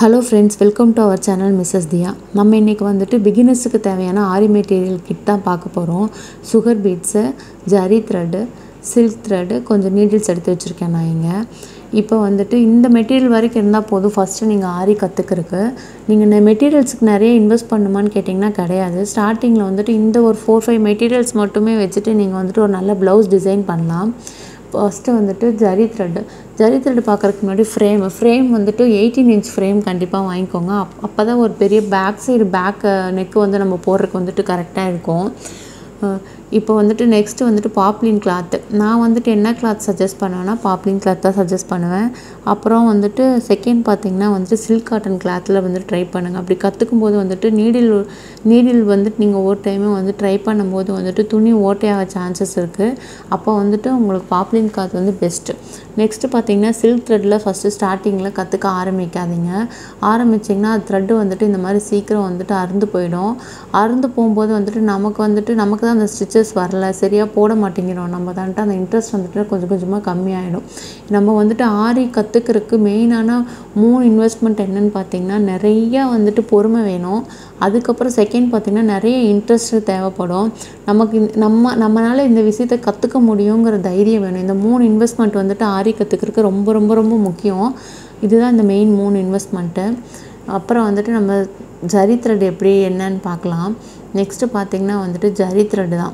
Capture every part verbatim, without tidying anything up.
Hello friends, welcome to our channel Missus Diya. நம்ம இன்னைக்கு வந்துட்டு beginnersக்கு தேவையான ஆரி மெட்டீரியல் கிட் தான் பார்க்க போறோம். sugar beads, zari thread, silk thread, கொஞ்சம் needles எடுத்து வச்சிருக்கேன் நான் இங்க. இப்போ வந்துட்டு இந்த மெட்டீரியல் வரைக்கும் இருந்தா போதும் ஃபர்ஸ்ட் நீங்க ஆரி கத்துக்கிறதுக்கு. நீங்க இந்த மெட்டீரியல்ஸ்க்கு நிறைய இன்வெஸ்ட் பண்ணுமான்னு கேட்டிங்கனா கிடையாது. ஸ்டார்டிங்ல வந்துட்டு இந்த ஒரு four five மெட்டீரியல்ஸ் மட்டுமே வச்சிட்டு நீங்க வந்துட்டு ஒரு நல்ல ப்лауஸ் டிசைன் பண்ணலாம். First வந்துட்டு ஜரி thread ஜரி thread பார்க்கறதுக்கு முன்னாடி frame frame வந்துட்டு eighteen inch frame கண்டிப்பா வாங்கிக்கோங்க அப்பதான் ஒரு பெரிய பேக் சைடு பேக் neck வந்து நம்ம போடுறதுக்கு வந்துட்டு கரெக்ட்டா இருக்கும் இப்போ வந்துட்டு நெக்ஸ்ட் வந்துட்டு பாப்லின் cloth நான் வந்துட்டு என்ன cloth சஜஸ்ட் பண்ணுவேனா பாப்லின் cloth தான் சஜஸ்ட் பண்ணுவேன் அப்புறம் வந்துட்டு செகண்ட் பாத்தீங்கன்னா வந்து silk cotton clothல வந்து ட்ரை பண்ணுங்க அப்படி கத்துக்கும்போது வந்துட்டு நீடில் நீடில் வந்துட்டு நீங்க ஒரு டைம் வந்து ட்ரை பண்ணும்போது வந்துட்டு துணி ஓட்டையாக சான்சஸ் இருக்கு அப்ப வந்துட்டு உங்களுக்கு பாப்லின் cloth வந்து பெஸ்ட் நெக்ஸ்ட் பாத்தீங்கன்னா silk threadல ஃபர்ஸ்ட் ஸ்டார்டிங்ல கத்துக்க ஆரம்பிக்காதீங்க ஆரம்பிச்சீங்கன்னா thread வந்துட்டு இந்த மாதிரி சீக்கிரம் வந்துட்டு அறுந்து போய்டும் அறுந்து போயும்போது வந்துட்டு நமக்கு வந்துட்டு நமக்கு தான் அந்த ஸ்டிச்சஸ் வரல சரியா போட மாட்டேங்கிறோம் நம்ம தான்ட்ட அந்த இன்ட்ரஸ்ட் வந்துட்டு கொஞ்சம் கொஞ்சமா கம்மி ஆயிடும் நம்ம வந்துட்டு ஆரி கத்துக்கிறதுக்கு மெயினான மூணு இன்வெஸ்ட்மென்ட் என்னன்னு பாத்தீங்கன்னா நிறைய வந்துட்டு பொறுமை வேணும் அதுக்கு அப்புறம் செகண்ட் பாத்தீங்கன்னா நிறைய இன்ட்ரஸ்ட் தேவைப்படும் நமக்கு நம்ம நம்மனால இந்த விஷயத்தை கத்துக்க முடியும்ங்கற தைரியம் வேணும் இந்த மூணு இன்வெஸ்ட்மென்ட் வந்துட்டு ஆரி கத்துக்கிறதுக்கு ரொம்ப ரொம்ப ரொம்ப முக்கியம் இதுதான் இந்த மெயின் மூணு இன்வெஸ்ட்மென்ட் அப்புறம் வந்துட்டு நம்ம ஜரி thread எப்படி என்னன்னு பார்க்கலாம் நெக்ஸ்ட் பாத்தீங்கன்னா வந்துட்டு ஜரி thread தான்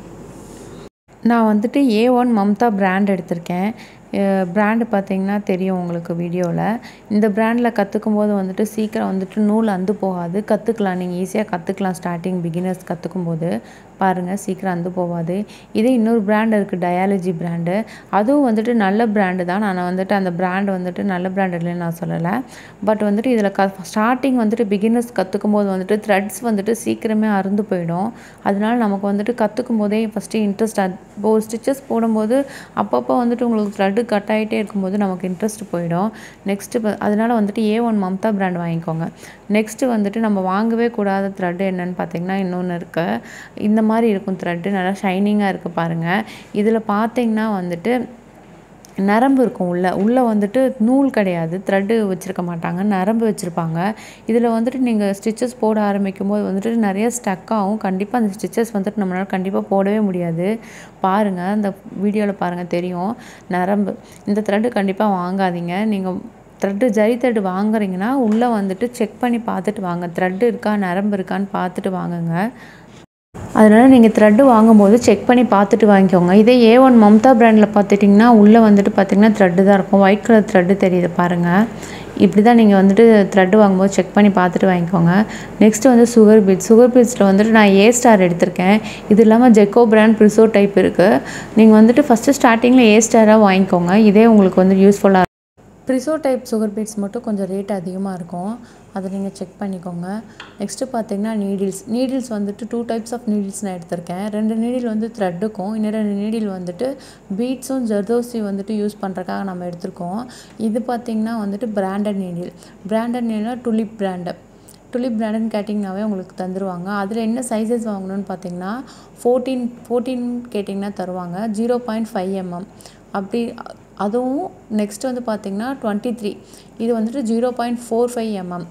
நான் வந்துட்டு A one மம்தா பிராண்ட் எடுத்துர்க்கேன் பிராண்ட் பாத்தீங்கன்னா தெரியும் உங்களுக்கு வீடியோல இந்த பிராண்ட்ல கத்துக்கும்போது வந்துட்டு சீக்கிரம் வந்துட்டு நூல் அந்து போகாது கத்துக்கலாம் நீங்க ஈஸியா கத்துக்கலாம் ஸ்டார்டிங் பிகினர்ஸ் கத்துக்கும்போது பாருங்க சீக்கிரம் அந்து போகாது இதே இன்னொரு பிராண்ட் இருக்கு டயாலஜி பிராண்ட் அதுவும் வந்துட்டு நல்ல பிராண்ட் தான் நான் வந்துட்டு அந்த பிராண்ட் வந்துட்டு நல்ல பிராண்ட் இல்லன்னு நான் சொல்லல பட் வந்துட்டு இதல ஸ்டார்டிங் வந்துட்டு பிகினர்ஸ் கத்துக்கும்போது வந்துட்டு threads வந்துட்டு சீக்கிரமே அறுந்து போய்டும் அதனால நமக்கு வந்துட்டு கத்துக்கும்போதே ஃபர்ஸ்ட் இன்ட்ரஸ்ட் ஒரு ஸ்டிச்சஸ் போடும்போது அப்பப்ப வந்துட்டு உங்களுக்கு thread கட் ஆயிட்டே இருக்கும்போது நமக்கு இன்ட்ரஸ்ட் போய்டும் நெக்ஸ்ட் அதனால வந்துட்டு A one மம்தா பிராண்ட் வாங்கிக்கோங்க நெக்ஸ்ட் வந்துட்டு நம்ம வாங்கவே கூடாத thread என்னன்னு பாத்தீங்கன்னா இன்னொன்னு இருக்கு இந்த மாதிரி இருக்கும் thread நல்லா ஷைனிங்கா இருக்கு பாருங்க இதுல பாத்தீங்கன்னா வந்துட்டு நரம்பு இருக்கும் உள்ள உள்ள வந்துட்டு நூல் கிடையாது thread வச்சிருக்க மாட்டாங்க நரம்பு வச்சிருப்பாங்க இதுல வந்துட்டு நீங்க ஸ்டிச்சஸ் போட ஆரம்பிக்கும்போது வந்துட்டு நிறைய ஸ்டக் ஆகும் கண்டிப்பா அந்த ஸ்டிச்சஸ் வந்துட்டு நம்மளால கண்டிப்பா போடவே முடியாது பாருங்க அந்த வீடியோல பாருங்க தெரியும் நரம்பு இந்த thread கண்டிப்பா வாங்காதீங்க நீங்க thread ஜரி thread வாங்குறீங்கனா உள்ள வந்துட்டு செக் பண்ணி பார்த்துட்டு வாங்க thread இருக்கா நரம்பு இருக்கான்னு பார்த்துட்டு வாங்குங்க அதனால நீங்க thread வாங்கும்போது செக் பண்ணி பார்த்துட்டு வாங்கிக்கோங்க இதே A one மம்தா பிராண்ட்ல பார்த்துட்டீங்கன்னா உள்ள வந்துட்டு பாத்தீங்கன்னா thread தான் இருக்கும் white color thread தெரியுது பாருங்க இப்படி தான் நீங்க வந்துட்டு thread வாங்கும்போது செக் பண்ணி பார்த்துட்டு வாங்கிக்கோங்க நெக்ஸ்ட் வந்து sugar beads sugar beadsல வந்துட்டு நான் A star எடுத்துர்க்கேன் இது இல்லாம ஜெக்கோ பிராண்ட் பிரிசோ டைப் இருக்கு நீங்க வந்துட்டு ஃபர்ஸ்ட் ஸ்டார்டிங்ல A star-ஆ வாங்கிக்கோங்க இதே உங்களுக்கு வந்து யூஸ்ஃபுல்லா பிரிசோ டைப் sugar beads மட்டும் கொஞ்சம் ரேட் அதிகமா இருக்கும் அத நீங்க செக் பண்ணிக்கோங்க நெக்ஸ்ட் பாத்தீங்கன்னா நீடில்ஸ் நீடில்ஸ் வந்துட்டு two types of needles நான் எடுத்துர்க்கேன் ரெண்டு நீடில் வந்து threadக்கும் இன்னொரு ரெண்டு நீடில் வந்துட்டு பீட்ஸும் ஜர்தோசி வந்துட்டு யூஸ் பண்றதுக்காக நம்ம எடுத்துர்க்கோம் இது பாத்தீங்கன்னா வந்துட்டு பிராண்டட் நீடில் பிராண்டட் நீடில்னா டுலிப் பிராண்ட் டுலிப் பிராண்ட்னு கேட்டிங்கனாவே உங்களுக்கு தந்துருவாங்க அதுல என்ன சைஸஸ் வாங்கணும்னு பாத்தீங்கன்னா fourteen fourteen கேட்டிங்கனா தருவாங்க zero point five millimeters அப்படி அதுவும் நெக்ஸ்ட் வந்து பாத்தீங்கன்னா twenty-three இது வந்துட்டு zero point four five millimeters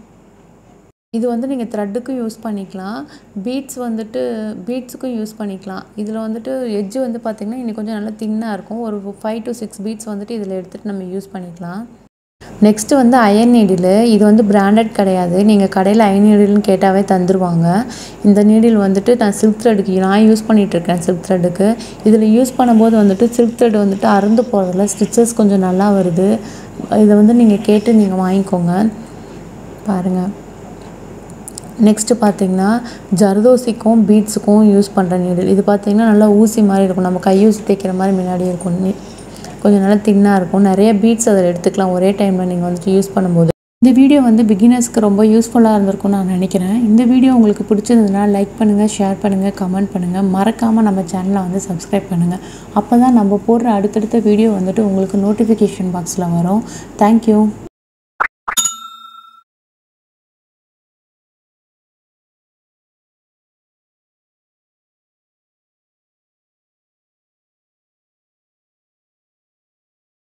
இது வந்து நீங்க threadக்கு யூஸ் பண்ணிக்கலாம் பீட்ஸ் வந்துட்டு பீட்ஸ்க்கும் யூஸ் பண்ணிக்கலாம் இதுல வந்துட்டு எட்ஜ் வந்து பாத்தீங்கன்னா இன்னும் கொஞ்சம் நல்லா தின்னா இருக்கும் ஒரு five to six பீட்ஸ் வந்துட்டு இதல எடுத்துட்டு நம்ம யூஸ் பண்ணிக்கலாம் நெக்ஸ்ட் வந்து அயன் நீடில் இது வந்து பிராண்டட் கிடையாது நீங்க கடையில அயன் நீடில்னு கேட்டாவே தந்துருவாங்க இந்த நீடில் வந்துட்டு நான் silk threadக்கு நான் யூஸ் பண்ணிட்டு இருக்கேன் silk threadக்கு இதுல யூஸ் பண்ணும்போது வந்துட்டு silk thread வந்துட்டு அறுந்து போறதுல ஸ்டிச்சஸ் கொஞ்சம் நல்லா வருது இத வந்து நீங்க கேட்டு நீங்க வாங்கிக்கோங்க பாருங்க நெக்ஸ்ட் பாத்தீங்கன்னா ஜர்தோசிக்கும் பீட்ஸ்க்கும் யூஸ் பண்ற நீடில் இது பாத்தீங்கன்னா நல்லா ஊசி மாதிரி இருக்கும் நம்ம கை ஊசி தேய்க்கிற மாதிரி முன்னாடி இருக்கும் கொஞ்சம் நல்லா தின்னா இருக்கும் நிறைய பீட்ஸ் அதல எடுத்துக்கலாம் ஒரே டைம்ல நீங்க வந்து யூஸ் பண்ணும்போது இந்த வீடியோ வந்து பிகினர்ஸ்க்கு ரொம்ப யூஸ்ஃபுல்லா இருந்திருக்கும் நான் நினைக்கிறேன் இந்த வீடியோ உங்களுக்கு பிடிச்சிருந்தா லைக் பண்ணுங்க ஷேர் பண்ணுங்க கமெண்ட் பண்ணுங்க மறக்காம நம்ம சேனலை வந்து Subscribe பண்ணுங்க அப்பதான் நம்ம போடுற அடுத்தடுத்த வீடியோ வந்துட்டு உங்களுக்கு நோட்டிஃபிகேஷன் பாக்ஸ்ல வரும் Thank you